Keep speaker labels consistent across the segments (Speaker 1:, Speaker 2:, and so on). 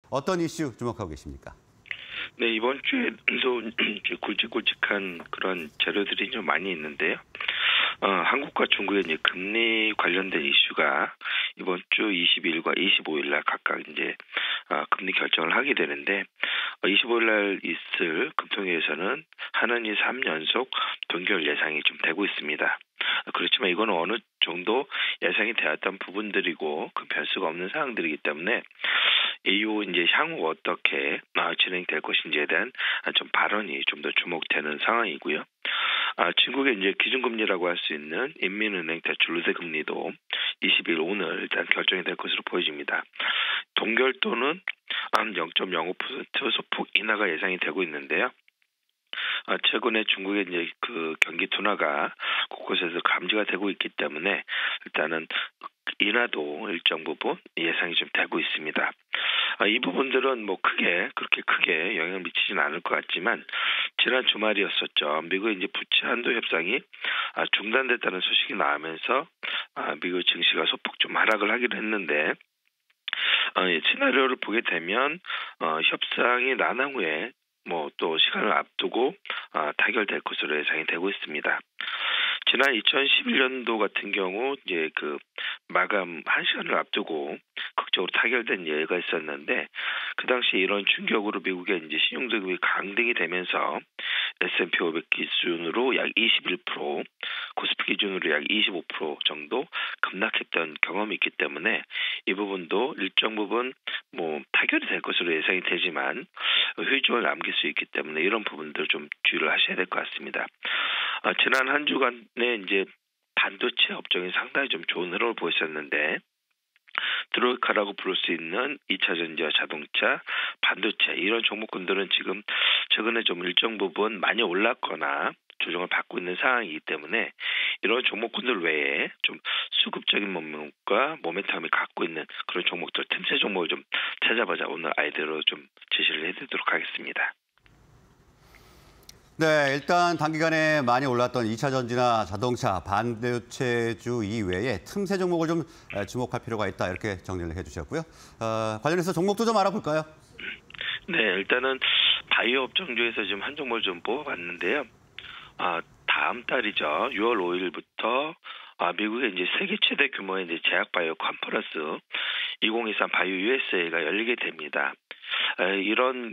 Speaker 1: 어떤 이슈 주목하고 계십니까?
Speaker 2: 네, 이번 주에도 굵직굵직한 그런 재료들이 좀 많이 있는데요. 한국과 중국의 이제 금리 관련된 이슈가 이번 주 22일과 25일 날 각각 이제 금리 결정을 하게 되는데 25일 날 있을 금통위에서는 한은이 3연속 동결 예상이 좀 되고 있습니다. 그렇지만 이거는 어느 정도 예상이 되었던 부분들이고 그 변수가 없는 사항들이기 때문에 이후 이제 향후 어떻게 진행될 것인지에 대한 좀 발언이 좀 더 주목되는 상황이고요. 중국의 이제 기준금리라고 할 수 있는 인민은행 대출 우대 금리도 20일 오늘 일단 결정이 될 것으로 보여집니다. 동결도는 0.05% 소폭 인하가 예상이 되고 있는데요. 최근에 중국의 이제 그 경기 둔화가 곳곳에서 감지가 되고 있기 때문에 일단은 인하도 일정 부분 예상이 좀 되고 있습니다. 이 부분들은 그렇게 크게 영향을 미치지는 않을 것 같지만 지난 주말이었었죠. 미국의 이제 부채 한도 협상이 중단됐다는 소식이 나오면서 미국 증시가 소폭 좀 하락을 하기로 했는데 시나리오를 보게 되면 협상이 난항 후에 또 시간을 앞두고 타결될 것으로 예상이 되고 있습니다. 지난 2011년도 같은 경우 이제 그 마감 1시간을 앞두고 극적으로 타결된 예가 있었는데 그 당시 이런 충격으로 미국의 이제 신용등급이 강등이 되면서 S&P 500 기준으로 약 21%, 코스피 기준으로 약 25% 정도 급락했던 경험이 있기 때문에 이 부분도 일정 부분 타결이 될 것으로 예상이 되지만 회주를 남길 수 있기 때문에 이런 부분들 좀 주의를 하셔야 될 것 같습니다. 지난 한 주간에 이제 반도체 업종이 상당히 좀 좋은 흐름을 보였었는데 트로이카라고 부를 수 있는 2차 전지와 자동차, 반도체 이런 종목군들은 지금 최근에 좀 일정 부분 많이 올랐거나 조정을 받고 있는 상황이기 때문에 이런 종목군들 외에 좀 수급적인 모멘과 모멘텀을 갖고 있는 그런 종목들, 틈새 종목을 좀 찾아보자 오늘 아이디어로 좀 제시를 해드리도록 하겠습니다.
Speaker 1: 네, 일단 단기간에 많이 올랐던 2차 전지나 자동차, 반도체주 이외에 틈새 종목을 좀 주목할 필요가 있다 이렇게 정리를 해주셨고요. 관련해서 종목도 좀 알아볼까요?
Speaker 2: 네, 일단은 바이오 업종주에서 지금 한 종목을 좀 뽑아봤는데요. 다음 달이죠. 6월 5일부터 미국의 이제 세계 최대 규모의 이제 제약 바이오 컨퍼런스 2023 바이오 USA가 열리게 됩니다. 이런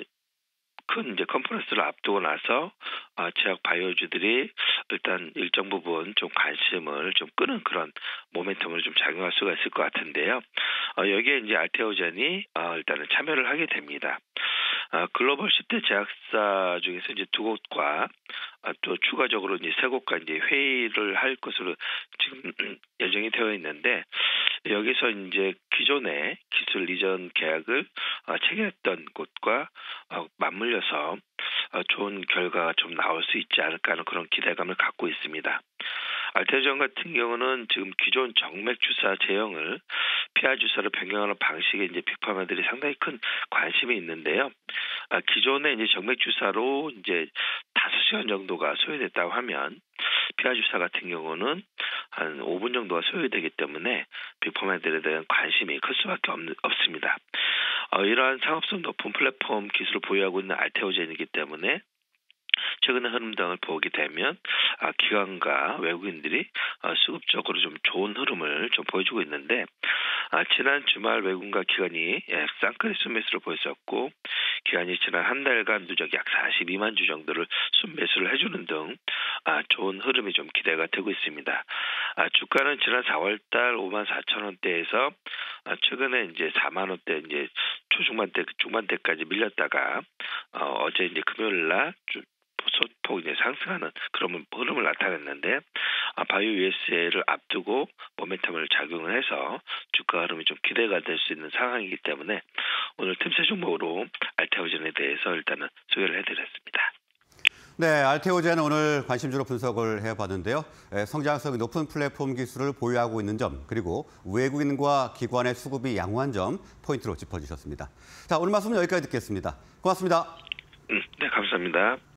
Speaker 2: 큰 이제 컨퍼런스를 앞두고 나서 제약 바이오주들이 일단 일정 부분 좀 관심을 좀 끄는 그런 모멘텀을 좀 작용할 수가 있을 것 같은데요. 여기에 이제 알테오젠이 일단은 참여를 하게 됩니다. 글로벌 10대 제약사 중에서 이제 2곳과 또 추가적으로 이제 3곳과 이제 회의를 할 것으로 지금 예정이 되어 있는데 여기서 이제 기존의 기술 이전 계약을 체결했던 곳과 맞물려서 좋은 결과가 좀 나올 수 있지 않을까 하는 그런 기대감을 갖고 있습니다. 알테오젠 같은 경우는 지금 기존 정맥 주사 제형을 피하 주사로 변경하는 방식에 이제 빅파마들이 상당히 큰 관심이 있는데요. 기존의 이제 정맥 주사로 이제 5시간 정도가 소요됐다고 하면 피하 주사 같은 경우는 한 5분 정도가 소요되기 때문에 빅파마들에 대한 관심이 클 수밖에 없습니다. 이러한 상업성 높은 플랫폼 기술을 보유하고 있는 알테오젠이기 때문에 최근의 흐름 등을 보게 되면 기관과 외국인들이 수급적으로 좀 좋은 흐름을 좀 보여주고 있는데 지난 주말 외국인과 기관이 쌍끌이 순매수를 보였었고 기관이 지난 한 달간 누적 약 42만 주 정도를 순매수를 해주는 등 좋은 흐름이 좀 기대가 되고 있습니다. 주가는 지난 4월달 54,000원대에서 최근에 이제 4만 원대 이제 중반대까지 밀렸다가 어제 이제 금요일날 소폭 이제 상승하는 그런 흐름을 나타냈는데 바이오 USA를 앞두고 모멘텀을 작용을 해서 주가 흐름이 좀 기대가 될 수 있는 상황이기 때문에 오늘 틈새 종목으로 알테오젠에 대해서 일단은 소개를 해드렸습니다.
Speaker 1: 네, 알테오젠은 오늘 관심주로 분석을 해봤는데요. 성장성이 높은 플랫폼 기술을 보유하고 있는 점, 그리고 외국인과 기관의 수급이 양호한 점 포인트로 짚어주셨습니다. 자, 오늘 말씀은 여기까지 듣겠습니다. 고맙습니다.
Speaker 2: 네, 감사합니다.